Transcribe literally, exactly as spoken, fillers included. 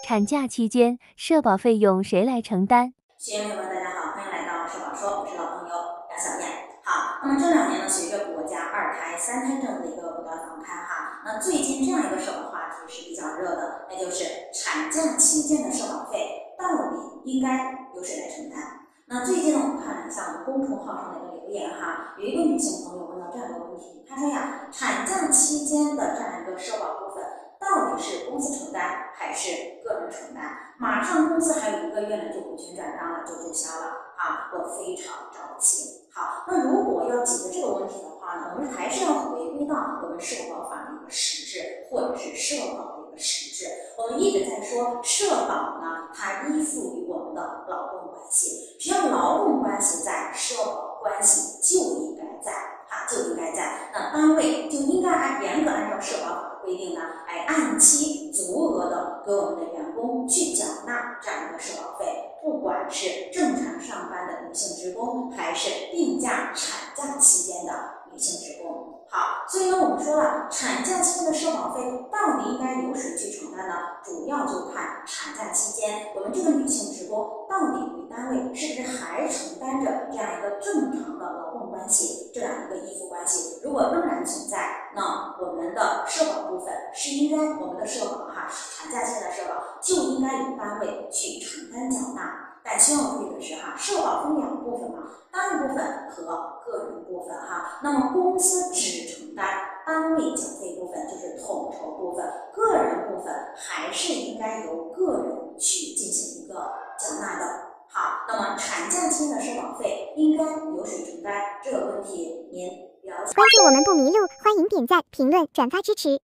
产假期间，社保费用谁来承担？ 学员朋友们，大家好，欢迎来到社保说，我是老朋友杨小燕。好，那么这两年呢，随着国家二胎、三胎政策的一个不断放开哈，那最近这样一个社保话题是比较热的，那就是产假期间的社保费到底应该由谁来承担？那最近呢，我们看了一下我们公众号上的一个留言哈，有一个女性朋友问到这样一个问题，她说呀，产假期间的这样一个社保部分，到底是公司承担还是个人承担？马上公司还有一个月呢就股权转让了，就注销了啊，我非常着急。好，那如果要解决这个问题的话呢，我们还是要回归到我们社保法的一个实质，或者是社保的一个实质。我们一直在说社保呢，它依附于我们的劳动关系，只要劳动关系在，社保关系就应该在。啊，就应该在，那单位就应该按严格按照社保法的规定呢，来按期足额的给我们的员工去缴纳这样一个社保费，不管是正常上班的女性职工，还是病假、产假期间的女性职工。好，所以呢，我们说了，产假期间的社保费到底应该由谁去承担呢？主要就看产假期间我们这个女性职工到底与单位是不是还承担着这样一个正常的劳动关系，这样一个依附关系。如果仍然存在，那我们的社保部分是应该我们的社保哈，产假期间的社保就应该由单位去承担缴纳。但需要注意的是哈，社保分两部分嘛，单位部分和个人部分哈。那么公司只承担单位缴费部分，就是统筹部分，个人部分还是应该由个人去进行一个缴纳的。好，那么产假期的社保费应该由谁承担？这个问题您了解？ 关注我们不迷路，欢迎点赞、评论、转发支持。